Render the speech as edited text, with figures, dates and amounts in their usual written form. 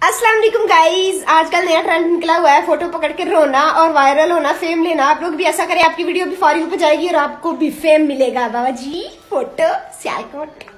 अस्सलाम वालेकुम गाइस, आजकल नया ट्रेंड निकला हुआ है फोटो पकड़ के रोना और वायरल होना, फेम लेना। आप लोग भी ऐसा करें, आपकी वीडियो भी फॉर यू पे जाएगी और आपको भी फेम मिलेगा। बाबा जी फोटो सियालकोट।